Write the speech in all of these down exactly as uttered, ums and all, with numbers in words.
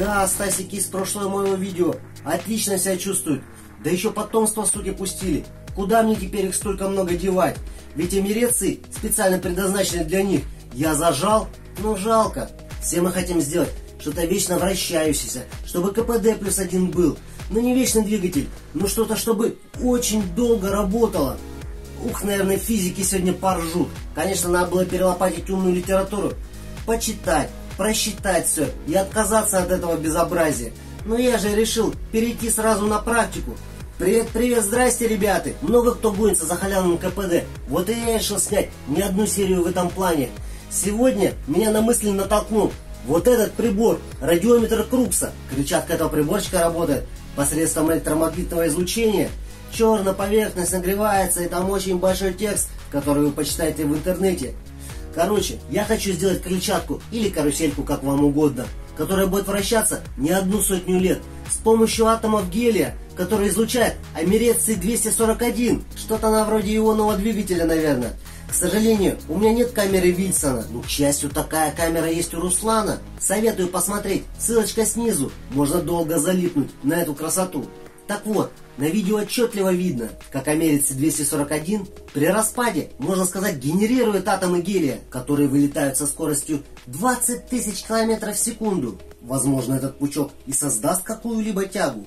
Да, Стасик из прошлого моего видео отлично себя чувствует. Да еще потомство, суки, пустили. Куда мне теперь их столько много девать? Ведь америцы специально предназначены для них. Я зажал, но жалко. Все мы хотим сделать что-то вечно вращающееся, чтобы ка пэ дэ плюс один был. Но не вечный двигатель, но что-то, чтобы очень долго работало. Ух, наверное, физики сегодня поржут. Конечно, надо было перелопатить умную литературу, почитать, просчитать все и отказаться от этого безобразия. Но я же решил перейти сразу на практику. Привет, привет, здрасте, ребята. Много кто гонится за халявным ка пэ дэ. Вот и я решил снять не одну серию в этом плане. Сегодня меня на мысль натолкнул вот этот прибор, радиометр Крукса. Крыльчатка этого приборчика работает посредством электромагнитного излучения. Черная поверхность нагревается, и там очень большой текст, который вы почитаете в интернете. Короче, я хочу сделать крыльчатку или карусельку, как вам угодно, которая будет вращаться не одну сотню лет с помощью атомов гелия, который излучает америций двести сорок один. Что-то на вроде ионного двигателя, наверное. К сожалению, у меня нет камеры Вильсона, но, к счастью, такая камера есть у Руслана. Советую посмотреть, ссылочка снизу, можно долго залипнуть на эту красоту. Так вот, на видео отчетливо видно, как америций двести сорок один при распаде, можно сказать, генерирует атомы гелия, которые вылетают со скоростью двадцать тысяч километров в секунду. Возможно, этот пучок и создаст какую-либо тягу.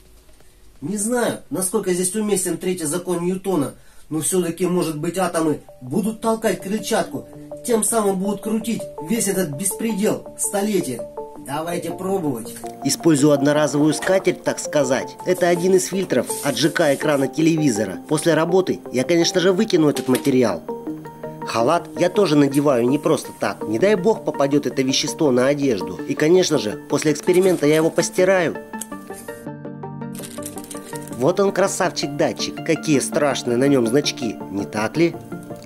Не знаю, насколько здесь уместен третий закон Ньютона, но все-таки, может быть, атомы будут толкать крыльчатку, тем самым будут крутить весь этот беспредел столетия. Давайте пробовать. Использую одноразовую скатерть, так сказать. Это один из фильтров от жэ ка экрана телевизора. После работы я, конечно же, выкину этот материал. Халат я тоже надеваю не просто так. Не дай бог попадет это вещество на одежду. И, конечно же, после эксперимента я его постираю. Вот он, красавчик-датчик. Какие страшные на нем значки, не так ли?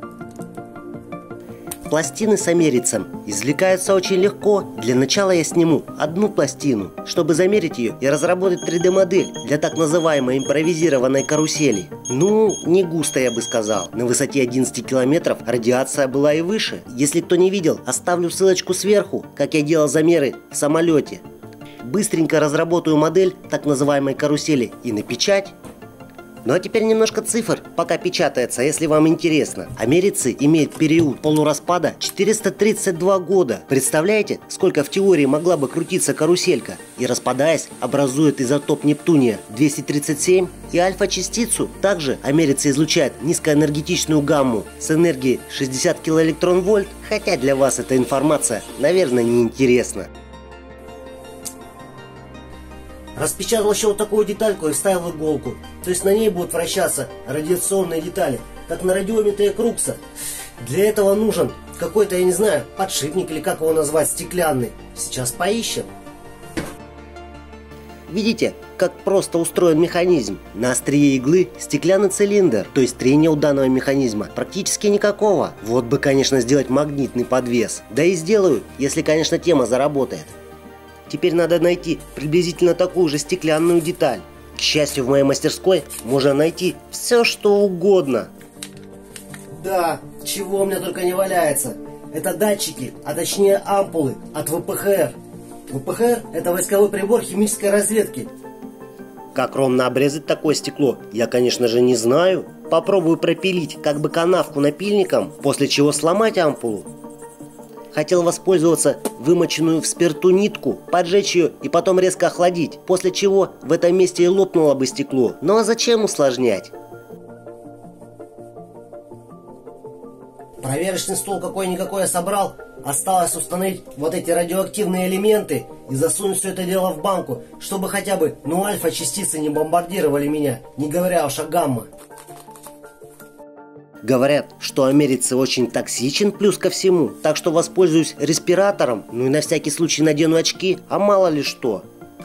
Пластины с америцем извлекаются очень легко. Для начала я сниму одну пластину, чтобы замерить ее и разработать три дэ модель для так называемой импровизированной карусели. Ну, не густо, я бы сказал. На высоте одиннадцати километров радиация была и выше. Если кто не видел, оставлю ссылочку сверху, как я делал замеры в самолете. Быстренько разработаю модель так называемой карусели и на печать. Ну а теперь немножко цифр, пока печатается, если вам интересно. Америцы имеют период полураспада четыреста тридцать два года. Представляете, сколько в теории могла бы крутиться каруселька? И распадаясь, образует изотоп нептуния двести тридцать семь. И альфа-частицу также америцы излучают низкоэнергетичную гамму с энергией шестьдесят килоэлектрон-вольт. Хотя для вас эта информация, наверное, не интересна. Распечатал еще вот такую детальку и вставил иголку. То есть на ней будут вращаться радиационные детали, как на радиометре Крукса. Для этого нужен какой-то, я не знаю, подшипник или как его назвать, стеклянный. Сейчас поищем. Видите, как просто устроен механизм? На острие иглы стеклянный цилиндр, то есть трения у данного механизма практически никакого. Вот бы, конечно, сделать магнитный подвес. Да и сделаю, если, конечно, тема заработает. Теперь надо найти приблизительно такую же стеклянную деталь. К счастью, в моей мастерской можно найти все, что угодно. Да, чего у меня только не валяется. Это датчики, а точнее ампулы от вэ пэ ха эр. вэ пэ ха эр – это войсковой прибор химической разведки. Как ровно обрезать такое стекло, я, конечно же, не знаю. Попробую пропилить как бы канавку напильником, после чего сломать ампулу. Хотел воспользоваться вымоченную в спирту нитку, поджечь ее и потом резко охладить, после чего в этом месте и лопнуло бы стекло. Ну а зачем усложнять? Проверочный стол какой-никакой я собрал. Осталось установить вот эти радиоактивные элементы и засунуть все это дело в банку, чтобы хотя бы, ну, альфа-частицы не бомбардировали меня, не говоря уж о гамма. Говорят, что америцы очень токсичен плюс ко всему, так что воспользуюсь респиратором, ну и на всякий случай надену очки, а мало ли что.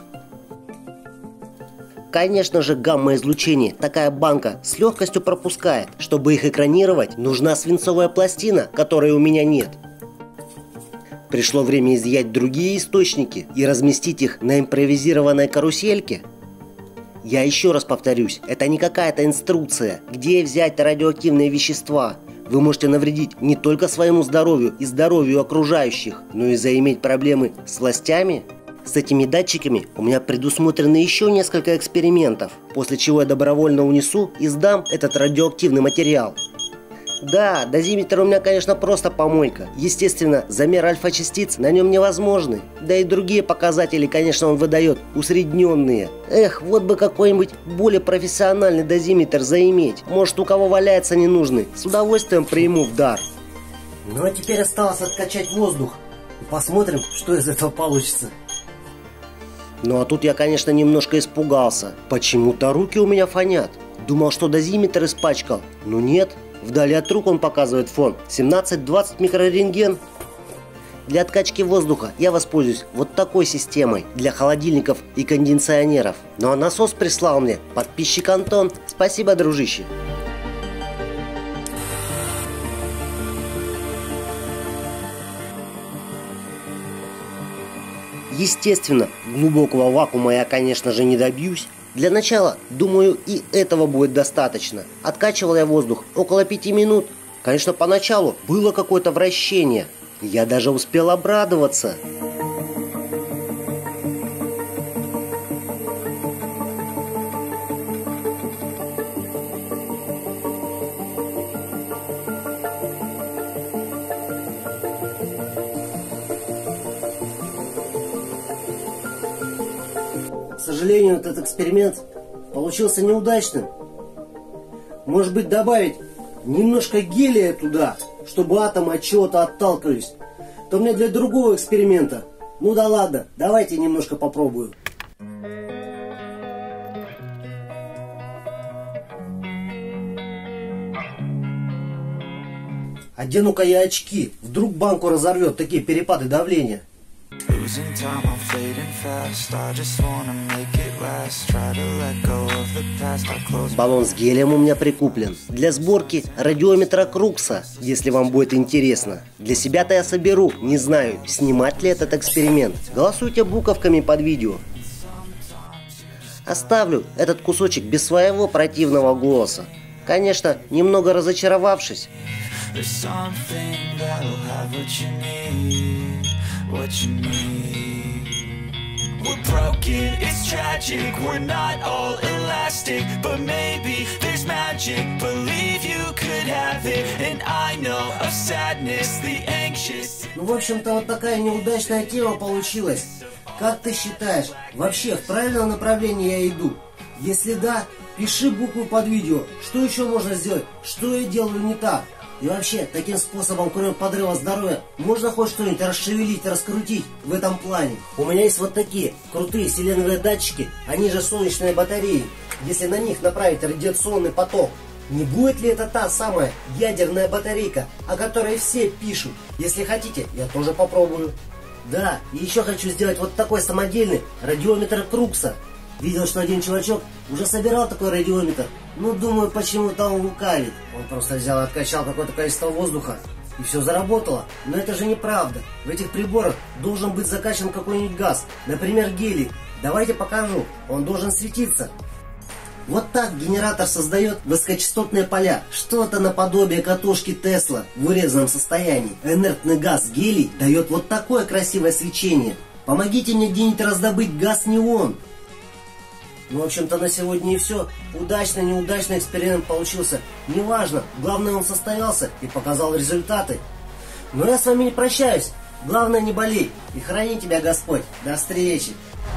Конечно же, гамма-излучение такая банка с легкостью пропускает. Чтобы их экранировать, нужна свинцовая пластина, которой у меня нет. Пришло время изъять другие источники и разместить их на импровизированной карусельке. Я еще раз повторюсь, это не какая-то инструкция, где взять радиоактивные вещества. Вы можете навредить не только своему здоровью и здоровью окружающих, но и заиметь проблемы с властями. С этими датчиками у меня предусмотрены еще несколько экспериментов, после чего я добровольно унесу и сдам этот радиоактивный материал. Да, дозиметр у меня, конечно, просто помойка. Естественно, замер альфа-частиц на нем невозможный. Да и другие показатели, конечно, он выдает усредненные. Эх, вот бы какой-нибудь более профессиональный дозиметр заиметь. Может, у кого валяется ненужный, с удовольствием приму в дар. Ну а теперь осталось откачать воздух. И посмотрим, что из этого получится. Ну а тут я, конечно, немножко испугался. Почему-то руки у меня фонят. Думал, что дозиметр испачкал. Но нет. Вдали от рук он показывает фон семнадцать-двадцать микрорентген. Для откачки воздуха я воспользуюсь вот такой системой для холодильников и кондиционеров. Ну а насос прислал мне подписчик Антон. Спасибо, дружище. Естественно, глубокого вакуума я, конечно же, не добьюсь. Для начала, думаю, и этого будет достаточно. Откачивал я воздух около пяти минут. Конечно, поначалу было какое-то вращение. Я даже успел обрадоваться. К сожалению, этот эксперимент получился неудачным. Может быть, добавить немножко гелия туда, чтобы атомы от чего-то отталкивались. То мне для другого эксперимента. Ну да ладно, давайте немножко попробую. Одену-ка я очки. Вдруг банку разорвет такие перепады давления. Баллон с гелием у меня прикуплен для сборки радиометра Крукса, если вам будет интересно. Для себя-то я соберу, не знаю, снимать ли этот эксперимент. Голосуйте буковками под видео. Оставлю этот кусочек без своего противного голоса. Конечно, немного разочаровавшись. What you need. We're broken, it's tragic. We're not all elastic, but maybe there's magic. Believe you could have it, and I know of sadness, the anxious. Ну, в общем-то, вот такая неудачная тема получилась. Как ты считаешь, вообще в правильном направлении я иду? Если да, пиши букву под видео. Что еще можно сделать? Что я делаю не так? И вообще, таким способом, кроме подрыва здоровья, можно хоть что-нибудь расшевелить, раскрутить в этом плане. У меня есть вот такие крутые селеновые датчики, они же солнечные батареи. Если на них направить радиационный поток, не будет ли это та самая ядерная батарейка, о которой все пишут? Если хотите, я тоже попробую. Да, и еще хочу сделать вот такой самодельный радиометр Крукса. Видел, что один чувачок уже собирал такой радиометр. Ну, думаю, почему-то он лукавит. Он просто взял и откачал какое-то количество воздуха, и все заработало. Но это же неправда. В этих приборах должен быть закачан какой-нибудь газ. Например, гелий. Давайте покажу. Он должен светиться. Вот так генератор создает высокочастотные поля. Что-то наподобие катушки Тесла в урезанном состоянии. Инертный газ гелий дает вот такое красивое свечение. Помогите мне где-нибудь раздобыть газ неон. Ну, в общем-то, на сегодня и все. Удачный, неудачный эксперимент получился. Неважно. Главное, он состоялся и показал результаты. Но я с вами не прощаюсь. Главное, не болей. И храни тебя Господь. До встречи.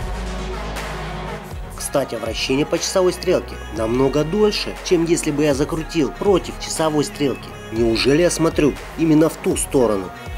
Кстати, вращение по часовой стрелке намного дольше, чем если бы я закрутил против часовой стрелки. Неужели я смотрю именно в ту сторону?